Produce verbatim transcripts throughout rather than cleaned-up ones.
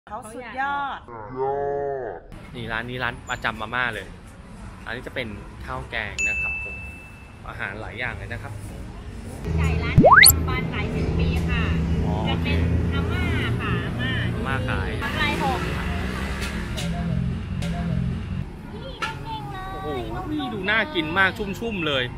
เขาสุดยอดนี่ร้านนี้ร้านประจำมาม่าเลยอันนี้จะเป็นข้าวแกงนะครับผมอาหารหลายอย่างเลยนะครับไก่ร้านจำปันหลายสิบปีค่ะจะเป็นอาม่าค่ะอาม่าอาม่าขายทำลายหกโอ้โหดูน่ากินมากชุ่มๆเลย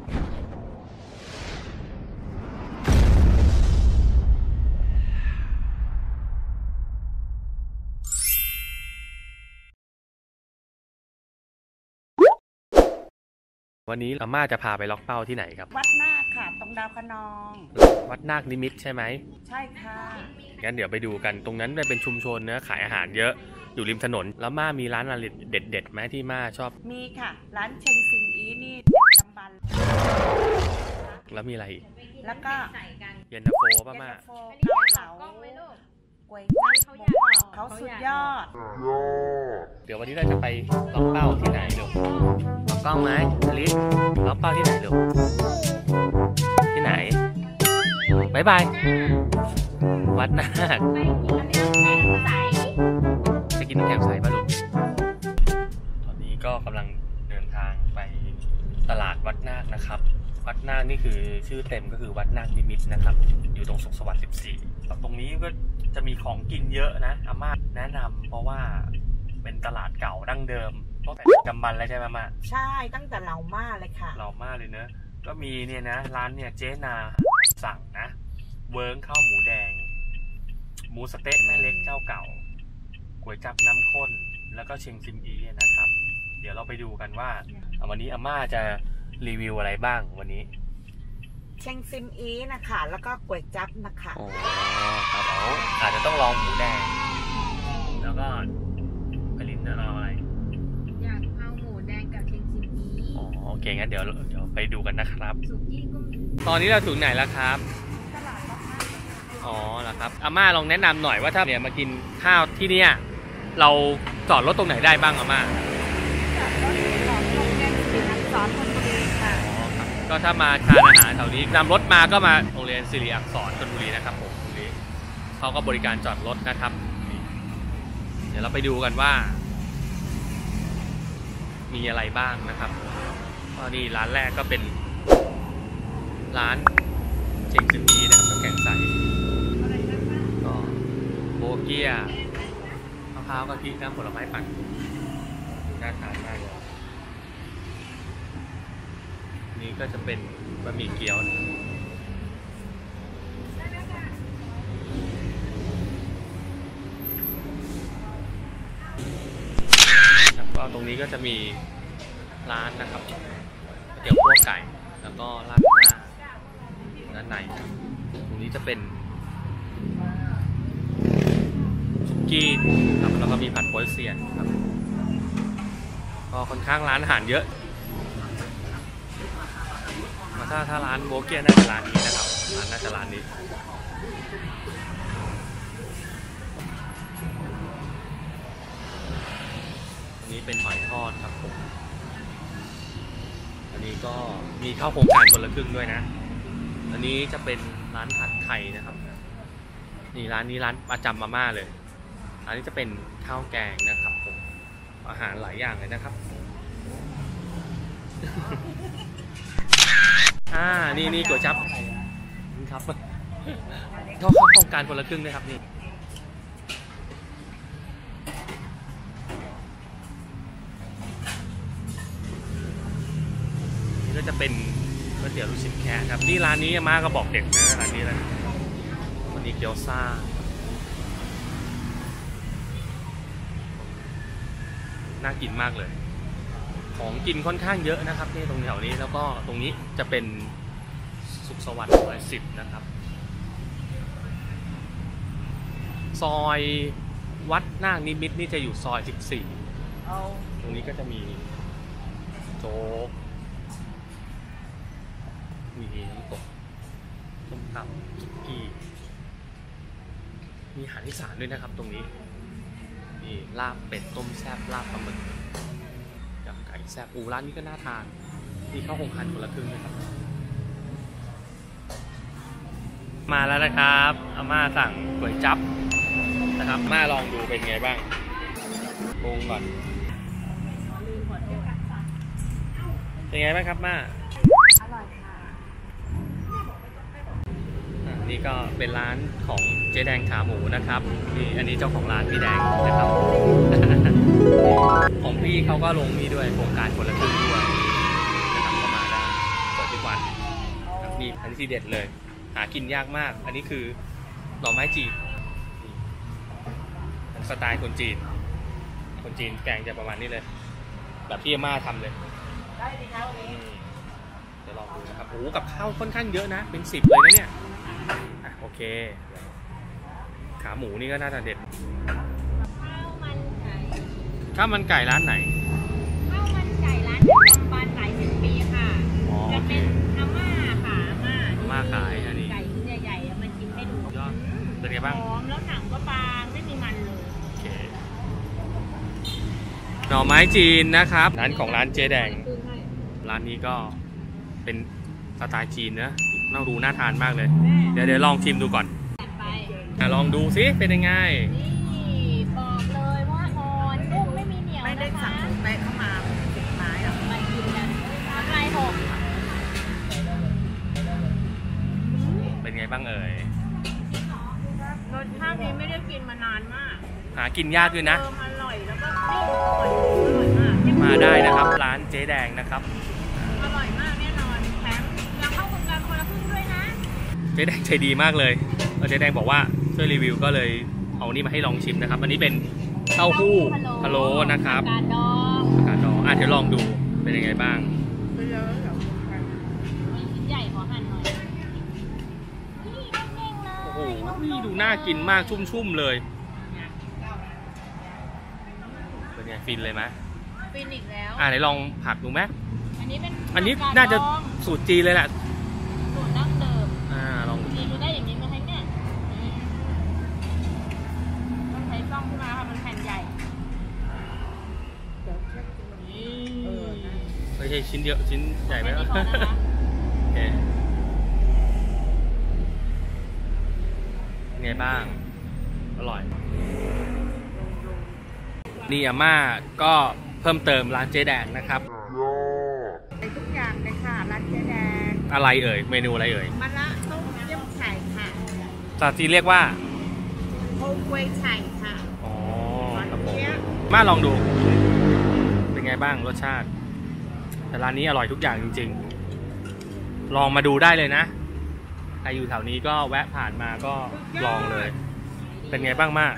วันนี้อาม่าจะพาไปล็อกเป้าที่ไหนครับวัดนาคค่ะตรงดาวคะนองวัดนาคนิมิตใช่ไหมใช่ค่ะงั้นเดี๋ยวไปดูกันตรงนั้นเป็นชุมชนเนื้อขายอาหารเยอะอยู่ริมถนนแล้วม่ามีร้านอะไรเด็ดๆไหมที่ม่าชอบมีค่ะร้านเชงซิงอีนี่จำบันแล้วมีอะไรอีกแล้วก็เย็นตาโฟป่ะม่าเก๋าเหลาก๋วยจั๊บหมูกรอบเขาสุดยอดเดี๋ยววันนี้เราจะไปล็อกเป้าที่ไหนลูกล็อกเป้าไหมลิศล็อกเป้าที่ไหนลูกที่ไหนบายบายวัดนาคจะกินน้ำแข็งใสป่ะลูกตอนนี้ก็กำลังเดินทางไปตลาดวัดนาคนะครับวัดนาคนี่คือชื่อเต็มก็คือวัดนาคนิมิตนะครับอยู่ตรงสุขสวัสดิ์สิบสี่ตรงนี้ก็จะมีของกินเยอะนะอาม่าแนะนำเพราะว่าเป็นตลาดเก่าดั้งเดิมตั้งแต่จำบันเลยใช่ไหมม่าใช่ตั้งแต่เหล่าม่าเลยค่ะเหล่าม่าเลยเนอะก็มีเนี่ยนะร้านเนี่ยเจ๊นาสั่งนะเวิร์กข้าวหมูแดงหมูสเต๊ะแม่เล็กเจ้าเก่าก๋วยจั๊บน้ำข้นแล้วก็เชงซิมอีนะครับเดี๋ยวเราไปดูกันว่าวันนี้อาม่าจะรีวิวอะไรบ้างวันนี้เชงซิมอีนะคะแล้วก็ก๋วยจั๊บนะคะอ๋อครับเอาอาจจะต้องลองหมูแดงแล้วก็ผลิตแล้วเราอะไรอยากเอาหมูแดงกับเชงซิมอีอ๋อโอเคงั้นเดี๋ยวเดี๋ยวไปดูกันนะครับสุกี้ก็มีตอนนี้เราถึงไหนแล้วครับตลาดวัดนาคอ๋อเหรอครับอาม่าลองแนะนำหน่อยว่าถ้าเนี่ยมากินข้าวที่เนี่ยเราจอดรถตรงไหนได้บ้างอาม่าจอดรถของโรงเรียนสิริอักษรธนบุรีค่ะอ๋อครับก็ถ้ามาทานอาหารแถวนี้นำรถมาก็มาโรงเรียนสิริอักษรธนบุรีนะครับผมตรงนี้เขาก็บริการจอดรถนะครับเดี๋ยวเราไปดูกันว่ามีอะไรบ้างนะครับก็นี่ร้านแรกก็เป็นร้านเชงซิมอีนะครับน้ำแข็งใสก็โบเกียมะพร้าวกะทิน้ำผลไม้ปั่นน่าทานมากเลยนี่ก็จะเป็นบะหมี่เกี๊ยวก็ตรงนี้ก็จะมีร้านนะครับเตี๋ยวคั่วไก่แล้วก็ราดหน้าด้านในตรงนี้จะเป็นสุกี้ครับแล้วก็มีผัดโป๊ยเซียนครับก็ค่อนข้างร้านอาหารเยอะถ้าถ้าร้านโบเกียน่าจะร้านนี้นะครับร้านน่าจะร้านนี้อันนี้เป็นหอยทอดครับผมอันนี้ก็มีเข้าโครงการคนละครึ่งด้วยนะอันนี้จะเป็นร้านผัดไทยนะครับนี่ร้านนี้ร้านประจำมาม่าเลยอันนี้จะเป็นข้าวแกงนะครับผมอาหารหลายอย่างเลยนะครับอ่านี่นี่ก๋วยจั๊บครับก็เข้าโครงการคนละครึ่งด้วยครับนี่นี่ก็จะเป็นก๋วยเตี๋ยวลูกชิ้นแคะครับนี่ร้านนี้อาม่าก็บอกเด็กนะร้านนี้นะวันนี้เกี๊ยวซ่าน่ากินมากเลยของกินค่อนข้างเยอะนะครับนี่ตรงแถวนี้แล้วก็ตรงนี้จะเป็นสุขสวัสดิ์ซอยสิบนะครับซอยวัดนาคนิมิตนี่จะอยู่ซอยสิบสี่ตรงนี้ก็จะมีโจ๊กมีน้ำตกต้มตำสุกี้มีอาหารอีสานด้วยนะครับตรงนี้นี่ลาบเป็ดต้มแซ่บลาบปลาหมึกยำไก่แซ่บอูร้านนี้ก็น่าทานนี่เข้าโครงการคนละครึ่งนะครับมาแล้วนะครับอาม่าสั่งก๋วยจั๊บนะครับมาลองดูเป็นไงบ้างปรุงก่อนเป็นไงบ้างครับมาอร่อยค่ะนี่ก็เป็นร้านของเจ๊แดงขาหมูนะครับนี่อันนี้เจ้าของร้านพี่แดงนะครับ ของพี่เขาก็ลงนี่ด้วยโครงการคนละครึ่งด้วยนะครับก็มาได้เปิดทุกวันนี่อันนี้ที่เด็ดเลยหากินยากมากอันนี้คือหน่อไม้จีนสไตล์คนจีนคนจีนแกงจะประมาณนี้เลยแบบที่อาม่าทำเลยได้ดีครับวันนี้เดี๋ยวลองดูนะครับโอ้กับข้าวค่อนข้างเยอะนะเป็นสิบเลยนะเนี่ยอ่ะโอเคขาหมูนี่ก็น่าจะเด็ดข้าวมันไก่ข้าวมันไก่ร้านไหนข้าวมันไก่ร้านจำปาหลายสิบปีค่ะจะเป็นอาม่าค่ะอาม่าอาม่าขายอันนี้ไก่ใหญ่ๆมันชิมให้ดูยอดเป็นไงบ้างหอมแล้วหนังก็บางไม่มีมันเลยโอเคหน่อไม้จีนนะครับร้านของร้านเจ๊แดงร้านนี้ก็เป็นสไตล์จีนนะน่าดูน่าทานมากเลยเดี๋ยวเดี๋ยวลองชิมดูก่อนลองดูซิเป็นยังไงนี่บอกเลยว่าอ่อนนุ่มไม่มีเหนียวไม่ได้สั่งแปะเข้ามาสิบไม้หรอกไปกินกันน้ำลายหกเป็นไงบ้างเอ่ยรสชาตินี้ไม่ได้กินมานานมากหากินยากด้วยนะอร่อยแล้วก็อร่อยมากมาได้นะครับร้านเจ๊แดงนะครับอร่อยมากแน่นอนแถมยังเข้าโครงการคนละครึ่งด้วยนะเจ๊แดงใจดีมากเลยเจ๊แดงบอกว่าช่วยรีวิวก็เลยเอานี่มาให้ลองชิมนะครับอันนี้เป็นเต้าหู้พะโล้นะครับอากาศดองอากาศดองอ่ะเดี๋ยวลองดูเป็นยังไงบ้างชิ้นใหญ่ขอหั่นหน่อยโอ้โหดูน่ากินมากชุ่มๆเลยเป็นไงฟินเลยไหมฟินอีกแล้วอ่ะไหนลองผักดูไหมอันนี้เป็นอันนี้น่าจะสูตรจีนเลยแหละสูตรดั้งเดิมอ่าลองจีนดูได้อย่างนี้ไหมคะเนี่ยมันใช้กล้องขึ้นมาค่ะมันแผ่นใหญ่ไม่ใช่ชิ้นเดียวชิ้นใหญ่ไหมโอเคไงบ้างอร่อยนี่อาม่าก็เพิ่มเติมร้านเจ๊แดงนะครับทุกอย่างเลยค่ะร้านเจ๊แดงอะไรเอ่ยเมนูอะไรเอ่ยมะระต้มยำไข่ค่ะภาษาจีนเรียกว่าโฮกวยไข่ค่ะอ๋อครับผมมาลองดูเป็นไงบ้างรสชาติแต่ร้านนี้อร่อยทุกอย่างจริงๆลองมาดูได้เลยนะใครอยู่แถวนี้ก็แวะผ่านมาก็ลองเลยเป็นไงบ้างมาก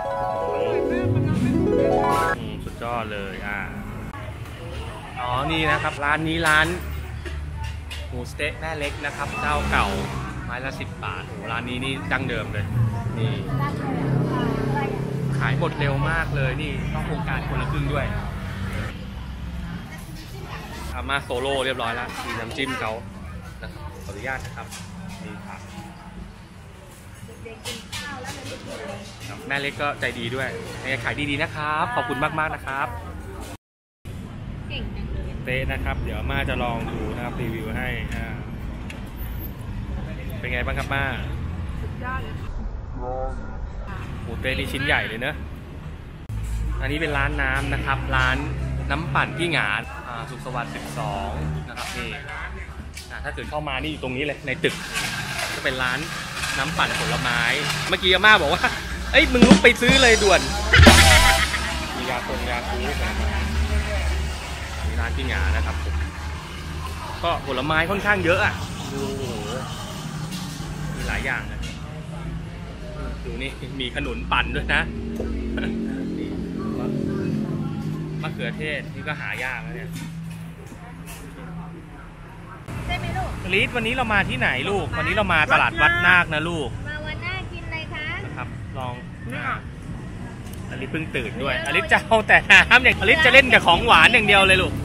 สุดยอดเลยอ่าอ๋อนี่นะครับร้านนี้ร้านหมูสเต๊ะแม่เล็กนะครับเจ้าเก่าไม้ละสิบบาทโอ้ร้านนี้นี่ดั้งเดิมเลยนี่ขายหมดเร็วมากเลยนี่ต้องโครงการคนละครึ่งด้วยอาม่าโซโล่เรียบร้อยแล้วมีน้ำจิ้มเขาขออนุญาตนะครับนี่ครับแม่เล็กก็ใจดีด้วยขายดีๆนะครับขอบคุณมากๆนะครับเต๊ะนะครับเดี๋ยวม่าจะลองดูนะครับรีวิวให้เป็นไงบ้างครับม่าสุดยอดเลยหมูเต๊ะนี่ชิ้นใหญ่เลยเนอะอันนี้เป็นร้านน้ำนะครับร้านน้ำปั่นพี่หงาสุขสวัสดิ์สิบสองนะครับนี่ถ้าเกิดเข้ามานี่อยู่ตรงนี้เลยในตึกก็เป็นร้านน้ำปั่นผลไม้เมื่อกี้อาม่าบอกว่าเอ้ยมึงลุกไปซื้อเลยด่วนมียาคงยาคูมีร้านพี่หงานะครับก็ผลไม้ค่อนข้างเยอะอ่ะดูโอ้โหมีหลายอย่างเลยดูนี่มีขนุนปั่นด้วยนะมะเขือเทศนี่ก็หายากแล้วเนี่ยใช่ไหมลูกลิศวันนี้เรามาที่ไหนลูกวันนี้เรามาตลาดวัดนาคนะลูกมาวัดนาคกินอะไรคะนะครับลองอลิศเพิ่งตื่นด้วยอลิศจะเอาแต่น้ำอย่างอลิศจะเล่นกับของหวานอย่างเดียวเลยลูก